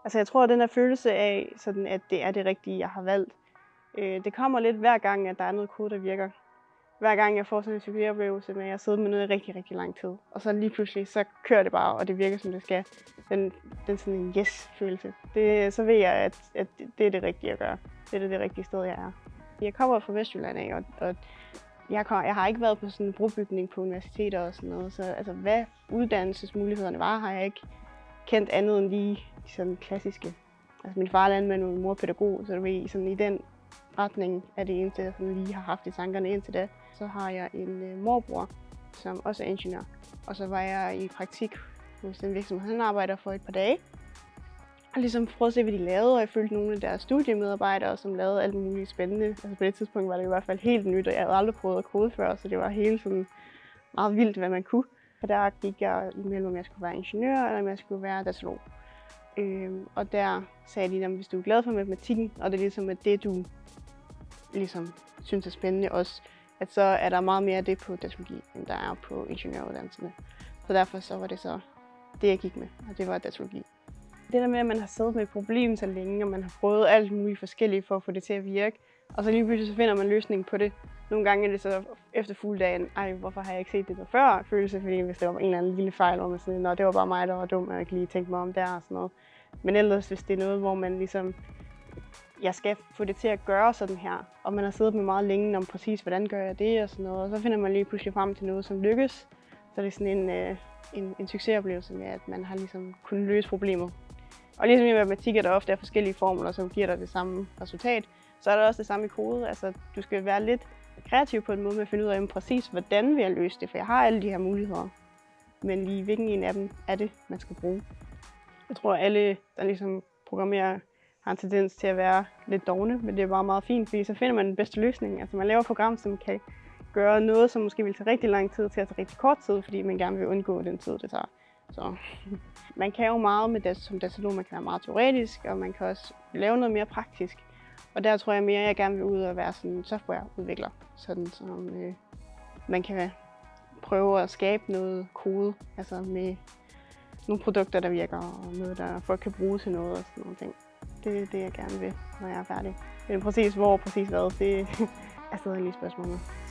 Altså jeg tror, at den her følelse af, sådan, at det er det rigtige, jeg har valgt, det kommer lidt hver gang, at der er noget kode, der virker. Hver gang jeg får sådan en succesoplevelse med, at jeg sidder med noget i rigtig, rigtig lang tid. Og så lige pludselig, så kører det bare, og det virker, som det skal. Den sådan en yes-følelse. Så ved jeg, at det er det rigtige at gøre. Det er det rigtige sted, jeg er. Jeg kommer fra Vestjylland af, og jeg har ikke været på sådan en brobygning på universiteter og sådan noget. Så altså, hvad uddannelsesmulighederne var, har jeg ikke kendt andet end lige de sådan klassiske. Altså min far er landmand og min mor pædagog, så du ved, sådan i den retning er det eneste, jeg sådan lige har haft i tankerne indtil da. Så har jeg en morbror, som også er ingeniør. Og så var jeg i praktik hos den virksomhed, han arbejder for et par dage. Og ligesom prøvede at se, hvad de lavede, og jeg følte nogle af deres studiemedarbejdere, som lavede alt muligt spændende. Altså på det tidspunkt var det i hvert fald helt nyt, og jeg havde aldrig prøvet at kode før, så det var helt sådan meget vildt, hvad man kunne. Og der gik jeg imellem, om jeg skulle være ingeniør, eller om jeg skulle være datalog. Og der sagde de, at hvis du er glad for matematikken, og det er ligesom at det, du ligesom synes er spændende også, at så er der meget mere af det på datalogi, end der er på ingeniøruddannelserne. Så derfor så var det så det, jeg gik med, og det var datalogi. Det der med, at man har siddet med et problem så længe, og man har prøvet alt muligt forskelligt for at få det til at virke, og så lige pludselig så finder man løsningen på det. Nogle gange er det så efter fulddagen, hvorfor har jeg ikke set det der før? Følelse, fordi hvis det var en eller anden lille fejl, hvor man sådan, det var bare mig, der var dum, og jeg ikke lige tænkte mig om der og sådan noget. Men ellers, hvis det er noget, hvor man ligesom, jeg skal få det til at gøre sådan her, og man har siddet med meget længe om præcis, hvordan gør jeg det og sådan noget, og så finder man lige pludselig frem til noget, som lykkes. Så det er sådan en succesoplevelse med, at man har ligesom kunnet løse problemet. Og ligesom i matematik er der ofte forskellige formler, som giver dig det samme resultat, så er der også det samme i kode. Altså, du skal være lidt kreativ på en måde med at finde ud af præcis, hvordan vil jeg løse det, for jeg har alle de her muligheder. Men lige hvilken en af dem er det, man skal bruge. Jeg tror, at alle, der ligesom programmerer, har en tendens til at være lidt dovne, men det er bare meget fint, fordi så finder man den bedste løsning. Altså, man laver et program, som kan gøre noget, som måske vil tage rigtig lang tid til at tage rigtig kort tid, fordi man gerne vil undgå den tid, det tager. Så man kan jo meget med det som datalog, man kan være meget teoretisk, og man kan også lave noget mere praktisk. Og der tror jeg mere, at jeg gerne vil ud og være sådan en softwareudvikler, sådan som man kan prøve at skabe noget kode, altså med nogle produkter, der virker, og noget, der folk kan bruge til noget og sådan nogle ting. Det er det, jeg gerne vil, når jeg er færdig. Men præcis hvor, præcis hvad, det er stadig lige spørgsmålet.